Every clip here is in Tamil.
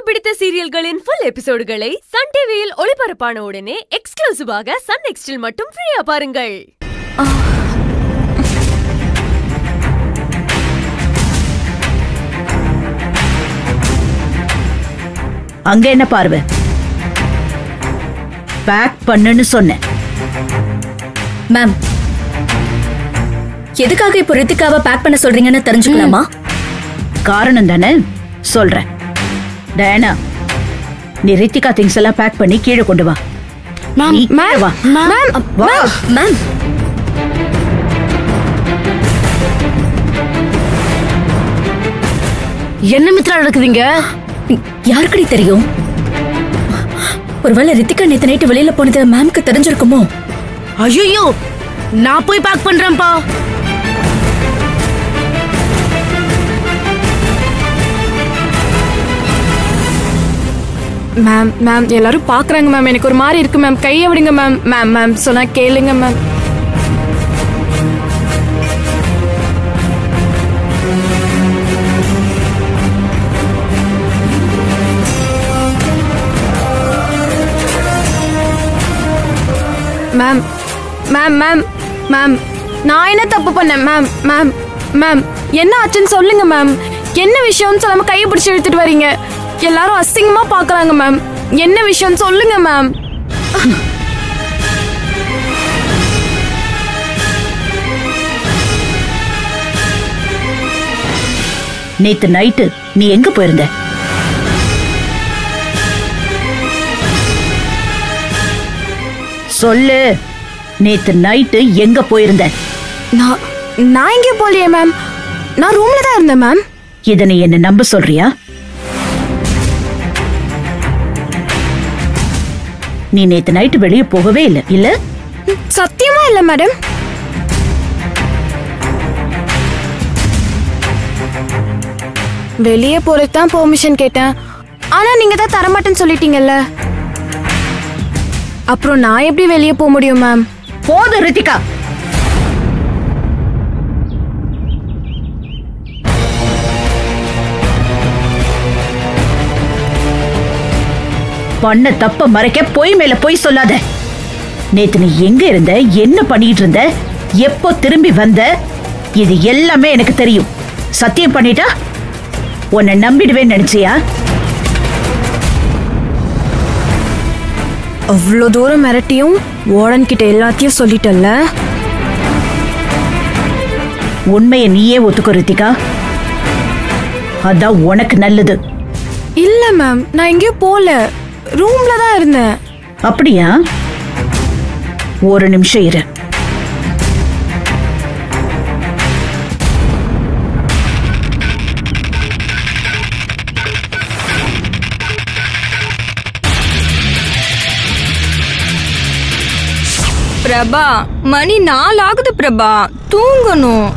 பிடித்த சீரியல்களின் full எபிசோடுகளை SunTVயில் ஒளிபரப்பான உடனே எக்ஸ்க்ளூசிவாக Sun NXTல் மட்டும் ஃப்ரீயா பாருங்கள். அங்க என்ன பார்வை? பேக் பண்ணுன்னு சொன்னேன். மேம், எதுக்காக இப்போ ரித்திகாவை பேக் பண்ண சொல்றீங்கன்னு தெரிஞ்சுக்கலாமா? காரணம் தானே சொல்றேன். டயனா, நீ ரித்திகா திங்ஸ் எல்லாம் பேக் பண்ணி கீழே கொண்டு வா. என்ன மித்ரா நடக்குதுங்க? யாருக்கடி தெரியும்? ஒருவேளை ரித்திகா நேத்து நைட்டு வெளியில போனது மேம்க்கு தெரிஞ்சிருக்குமோ? ஐயோ, நான் போய் பேக் பண்றேன்ப்பா. மேம் மேம் எல்லாரும் பாக்குறாங்க மேம். எனக்கு ஒரு மாதிரி இருக்கு மேம். கையை விடுங்க மேம். மேம் மேம் சொன்னா கேளுங்க ma'am. Ma'am ma'am ma'am ma'am நான் என்ன தப்பு பண்ணேன் மேம்? மேம் மேம் என்ன ஆச்சுன்னு சொல்லுங்க மேம். என்ன விஷயம்னு சொல்லாம கையை பிடிச்சி இழுத்துட்டு வரீங்க. எல்லாரும் அசிங்கமா பாக்குறாங்க மேம். என்ன விஷயம் சொல்லுங்க மேம். நேத்து நைட்டு நீ எங்க போயிருந்த? சொல்லு, நேத்து நைட்டு எங்க போயிருந்த? நான் எங்கே போலியே மேம். நான் ரூம்ல தான் இருந்தேன் மேம். இத நீ என்ன நம்ப சொல்றியா? நீ நேத்து நைட்டு வெளியே போகவே இல்லை இல்ல? சத்தியமா இல்ல மேடம். வெளியே போறதுதான் பெர்மிஷன் கேட்டேன். ஆனா நீங்க தான் தரமாட்டேன்னு சொல்லிட்டீங்கல்ல. அப்புறம் நான் எப்படி வெளியே போக முடியும் மேம்? போதும் ரித்திகா. பண்ண தப்ப மறைக்க பொய் மேல பொய் சொல்லாத. நேத்து நீ எங்க இருந்த, என்ன பண்ணிட்டு இருந்த, எப்போ திரும்பி வந்த, இது எல்லாமே எனக்கு தெரியும். சத்தியம் பண்ணிட்டா உன்னை நம்பிடுவேன்னு நினைச்சியா? அவ்வளோ தூரம் மிரட்டியும் வார்டன் கிட்ட எல்லாத்தையும் சொல்லிட்டல்ல. உண்மையை நீயே ஒத்துக்கோ ரித்திகா. அதான் உனக்கு நல்லது. இல்ல மேம், நான் எங்கேயும் போல, ரூம்ல தான் இருந்தேன். அப்படியா? ஒரு நிமிஷம் இரு. பிரபா, மணி 4 ஆகுது பிரபா, தூங்கணும்.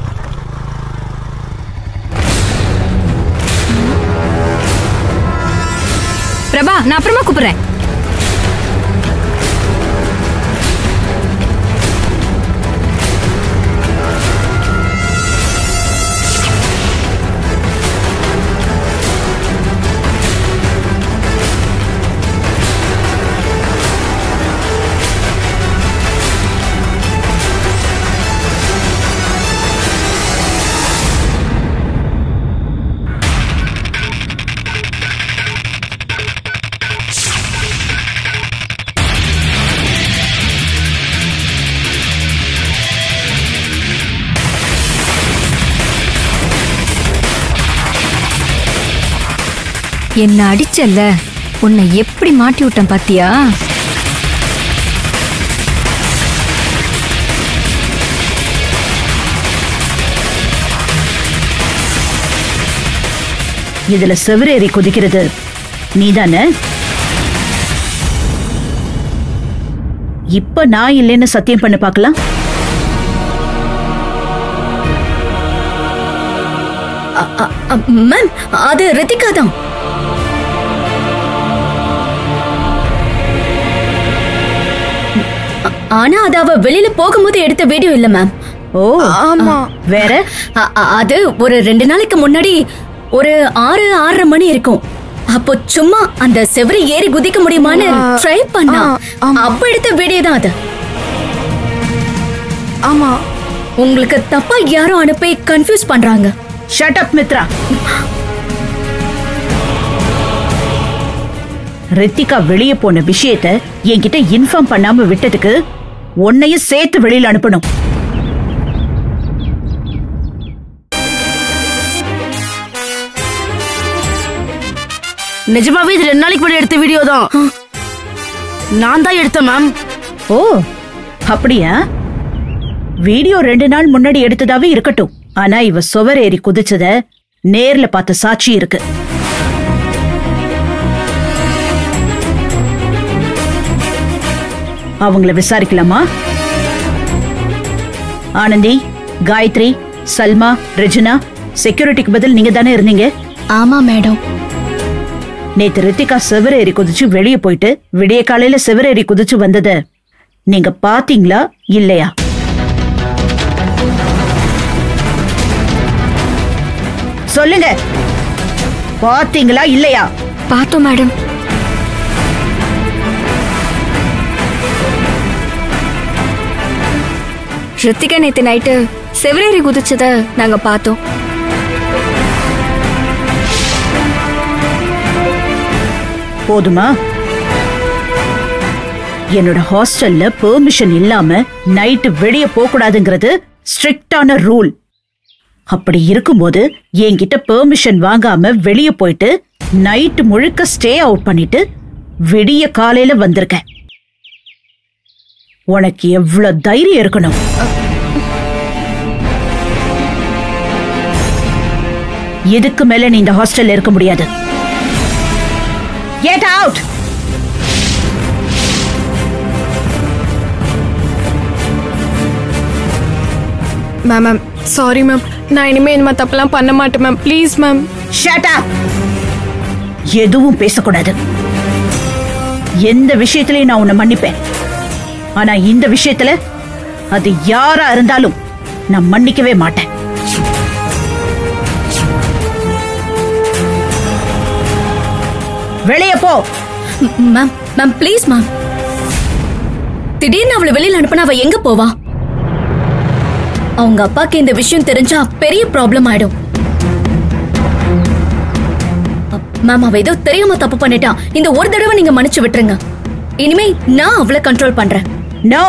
பிரபா, நான் அப்புறமா கூப்பிடுறேன். என்ன அடிச்சல்ல, உன்னை எப்படி மாட்டி விட்டேன் பாத்தியா? இதுல செவரேறி குதிக்கிறது நீதானே? இப்ப நான் இல்லைன்னு சத்தியம் பண்ண பார்க்கலாம். மேம், அது ரித்திகா தான். ஆனா அது அவ வெளியில போகும்போது எடுத்த வீடியோ இல்ல மேம். ஓ ஆமா. வேற அது ஒரு 2 நாளைக்கு முன்னாடி ஒரு 6:30 மணி இருக்கும். அப்போ சும்மா அந்த செவரி ஏறி குதிக்க முடியுமான்னு ட்ரை பண்ணா. அப்ப எடுத்த வீடியோ தான் அது. ஆமா, உங்களுக்கு தப்பா யாரோ அனுப்பி கன்ஃபியூஸ் பண்றாங்க. Shut up Mitra. ரித்திகா வெளியே போன விஷயத்தை என்கிட்ட இன்ஃபார்ம் பண்ணாம விட்டதுக்கு உன்னையும் சேர்த்து வெளியில அனுப்பணும். நிஜமாவே இது 2 நாளைக்கு முன்னாடி எடுத்த வீடியோ தான். நான் தான் எடுத்தேன் மேம். ஓ அப்படியா? வீடியோ 2 நாள் முன்னாடி எடுத்ததாவே இருக்கட்டும். ஆனா இவ சுவர் ஏறி குதிச்சத நேர்ல பார்த்த சாட்சி இருக்கு. அவங்கள விசாரிக்கலாமா? ஆனந்தி, காயத்ரி, சல்மா, ரெஜினா, செக்யூரிட்டிக்கு பதில் நீங்க தானே இருந்தீங்க? ஆமா மேடம். நேத்து ரித்திகா செவரேறி குதிச்சு வெளியே போயிட்டு விடிய காலையில செவரேறி குதிச்சு வந்தத நீங்க பாத்தீங்களா இல்லையா? சொல்லுங்க, பாத்தீங்களா இல்லையா? பார்த்தோம் மேடம். ரித்திகா நேத்து நைட்டு செவரேறி குதிச்சத நாங்க பார்த்தோம். போதுமா? என்னோட ஹாஸ்டல்ல பெர்மிஷன் இல்லாம நைட்டு வெளியே போக கூடாதுங்கிறது ஸ்ட்ரிக்டான ரூல். அப்படி இருக்கும்போது என்கிட்ட பெர்மிஷன் வாங்காம வெளியே போயிட்டு நைட்டு முழுக்க ஸ்டே அவுட் பண்ணிட்டு விடிய காலையில வந்திருக்கேன். உனக்கு எவ்வளவு தைரியம் இருக்கணும்? இதுக்கு மேல நீ இந்த ஹாஸ்டல்ல இருக்க முடியாது. Get out! Ma'am sorry ma'am. நான் இனிமே இந்த மாதிரி தப்பெல்லாம் பண்ண மாட்டேன் ma'am. Please ma'am. Shut up! எதுவும் பேசக்கூடாது. எந்த விஷயத்திலையும் நான் உன்னை மன்னிப்பேன். ஆனா இந்த விஷயத்துல அது யாரா இருந்தாலும் நான் மன்னிக்கவே மாட்டேன். வெளியே போ. Ma'am ma'am please ma'am. திடீர்னு அவளை வெளியில அனுப்பினா அவ எங்க போவா? அவங்க அப்பாக்கு இந்த விஷயம் தெரிஞ்சா பெரிய ப்ராப்ளம் ஆயிடும். மேம் அவ ஏதோ தெரியாம தப்பு பண்ணிட்டா. இந்த ஒரு தடவை நீங்க மன்னிச்சு விட்டுருங்க. இனிமே நான் அவளை கண்ட்ரோல் பண்றேன். நோ.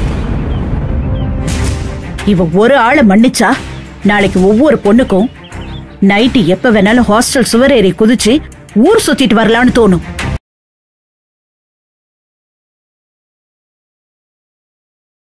இவ ஒரு ஆளை மன்னிச்சா நாளைக்கு ஒவ்வொரு பொண்ணுக்கும் நைட்டு எப்ப வேணாலும் ஹாஸ்டல் சுவர் ஏறி குதிச்சு ஊர் சுத்திட்டு வரலான்னு தோணும்.